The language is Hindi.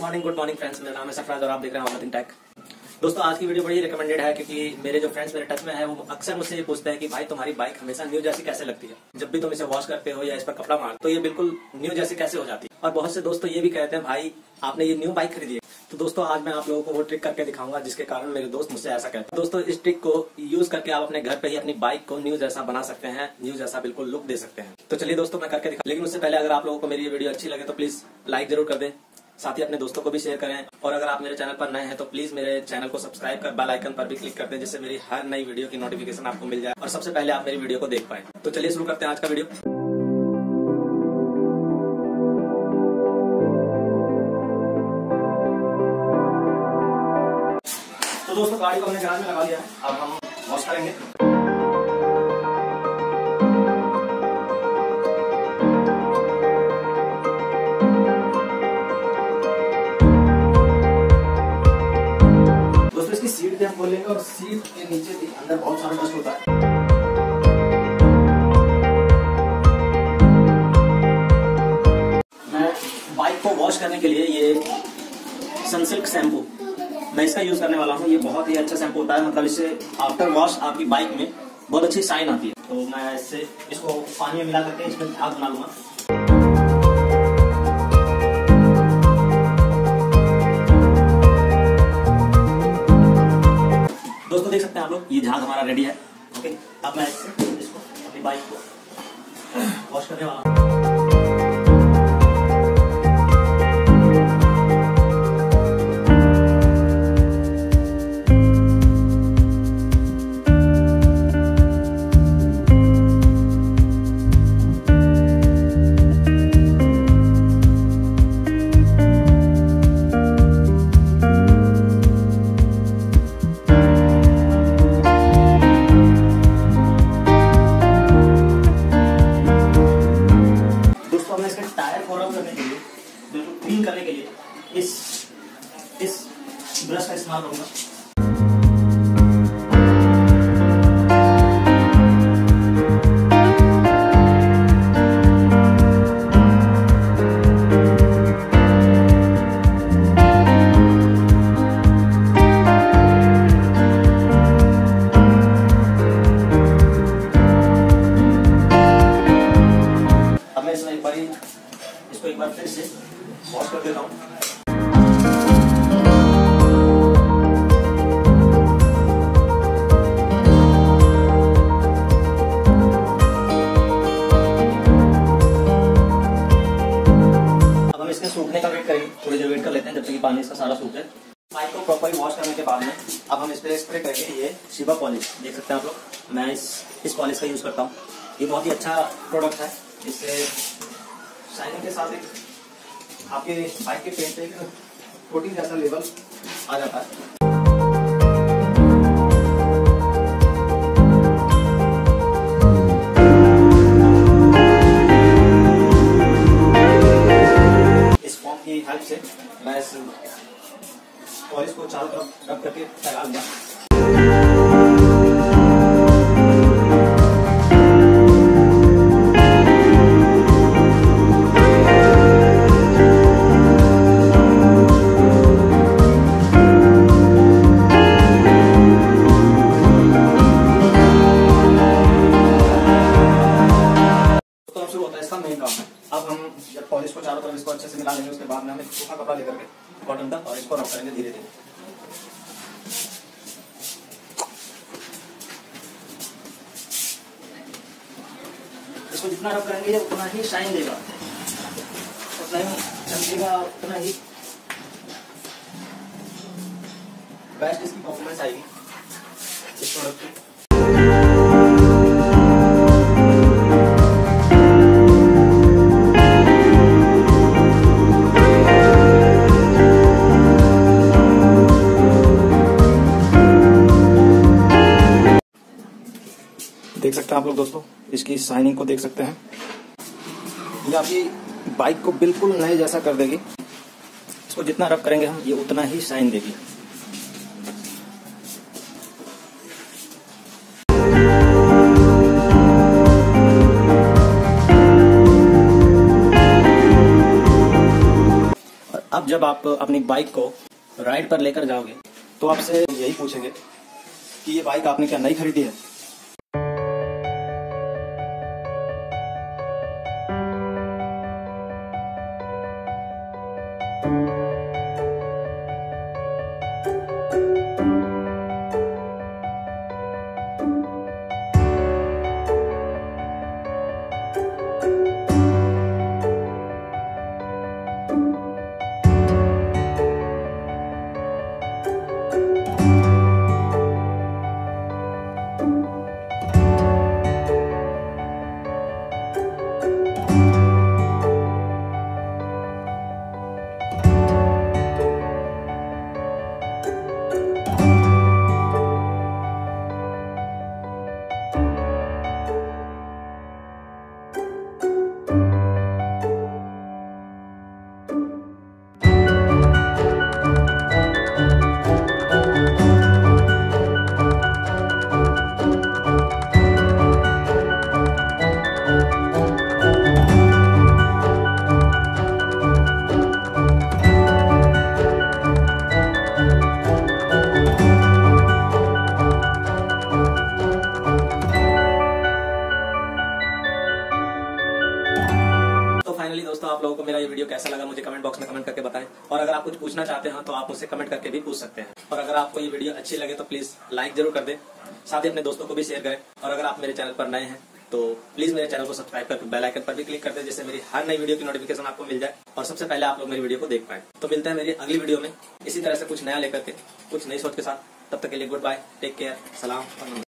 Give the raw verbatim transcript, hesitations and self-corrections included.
Morning, good morning friends. मेरा नाम है सरफराज और आप देख रहे हैं नथिंग टेक। दोस्तों आज की वीडियो बड़ी रिकमेंडेड है क्योंकि मेरे जो फ्रेंड्स मेरे टच में है वो अक्सर मुझसे ये पूछते हैं कि भाई तुम्हारी बाइक हमेशा न्यू जैसी कैसे लगती है, जब भी तुम इसे वॉश करते हो या इस पर कपड़ा मारते हो तो ये बिल्कुल न्यू जैसी कैसे हो जाती है। और बहुत से दोस्तों ये भी कहते हैं भाई आपने ये न्यू बाइक खरीदी है। तो दोस्तों आज मैं आप लोगों को वो ट्रिक करके दिखाऊंगा जिसके कारण मेरे दोस्त मुझसे ऐसा कहते हैं। दोस्तों इस ट्रिक को यूज करके आप अपने घर पे ही अपनी बाइक को न्यू जैसा बना सकते हैं, न्यू जैसा बिल्कुल लुक दे सकते हैं। तो चलिए दोस्तों मैं करके दिखा, लेकिन उससे पहले अगर आप लोगों को मेरी ये वीडियो अच्छी लगे तो प्लीज लाइक जरूर कर दें, साथ ही अपने दोस्तों को भी शेयर करें। और अगर आप मेरे चैनल पर नए हैं तो प्लीज मेरे चैनल को सब्सक्राइब कर बेल आइकन पर भी क्लिक कर दें, जिससे मेरी हर नई वीडियो की नोटिफिकेशन आपको मिल जाए और सबसे पहले आप मेरी वीडियो को देख पाए। तो चलिए शुरू करते हैं आज का वीडियो। तो दोस्तों गाड़ी को हमने गैराज में लगा लिया है, अब हम वॉश करेंगे। दोस्तों इसकी सीट भी हम खोलेंगे और सीट के नीचे भी अंदर बहुत सारा डस्ट होता है। मैं बाइक को वॉश करने के लिए ये सनसिल्क शैम्पू मैं इसका यूज करने वाला हूँ। ये बहुत ही अच्छा शैम्पू होता है, मतलब इससे आफ्टर वॉश आपकी बाइक में बहुत अच्छी शाइन आती है। तो मैं इससे इसको पानी में मिला करके इसमें झाग बना लूंगा। दोस्तों देख सकते हैं आप लोग, ये झाग हमारा रेडी है। ओके, अब मैं इसको अपनी बाइक को वॉश करने वाला हूँ। टायर को रब करने के लिए, बिल्कुल क्लीन करने के लिए इस इस ब्रश का इस्तेमाल करूंगा। अब मैं इसमें एक बार इसको एक बार फिर से वॉश कर देता हूँ। अब हम इसके सूखने का वेट करेंगे, थोड़ी देर वेट कर लेते हैं जब तक कि पानी इसका सारा सूख जाए। बाइक को प्रॉपर्ली वॉश करने के बाद में अब हम इस पर स्प्रे करेंगे ये शिवा पॉलिश। देख सकते हैं आप लोग, मैं इस इस पॉलिश का यूज करता हूँ। ये बहुत ही अच्छा प्रोडक्ट है, इससे शाइनिंग के साथ एक आपके बाइक के पेंट पे एक कोटिंग जैसा लेवल आ जाता है। इस फॉर्म की हेल्प से मैं इस पॉलिश को चारों तरफ रब करके फैला लूंगा। मेन काम है। अब हम जब पॉलिश को चारों तरफ इसको अच्छे से मिला लेंगे उसके बाद में हम एक सूखा कपड़ा लेकर के कॉटन का और इसको रब करेंगे धीरे धीरे। इसको जितना रब करेंगे उतना ही शाइन देगा, उतना ही चमकेगा, उतना ही बेस्ट इसकी परफॉर्मेंस आएगी इस प्रोडक्ट की। देख सकते हैं आप लोग दोस्तों, इसकी शाइनिंग को देख सकते हैं। ये आपकी बाइक को बिल्कुल नए जैसा कर देगी। इसको जितना रब करेंगे हम ये उतना ही शाइन देगी। जब आप अपनी बाइक को राइड पर लेकर जाओगे तो आपसे यही पूछेंगे कि ये बाइक आपने क्या नई खरीदी है। फाइनली दोस्तों, आप लोगों को मेरा ये वीडियो कैसा लगा मुझे कमेंट बॉक्स में कमेंट करके बताएं। और अगर आप कुछ पूछना चाहते हैं तो आप मुझसे कमेंट करके भी पूछ सकते हैं। और अगर आपको ये वीडियो अच्छी लगे तो प्लीज लाइक जरूर कर दें, साथ ही अपने दोस्तों को भी शेयर करें। और अगर आप मेरे चैनल पर नए हैं तो प्लीज मेरे चैनल को सब्सक्राइब करके बेल आइकन पर भी क्लिक कर दें, जिससे मेरी हर नई वीडियो की नोटिफिकेशन आपको मिल जाए और सबसे पहले आप लोग मेरी वीडियो को देख पाए। तो मिलते हैं मेरी अगली वीडियो में इसी तरह से कुछ नया लेकर के, कुछ नई सोच के साथ। तब तक के लिए गुड बाय, टेक केयर, सलाम और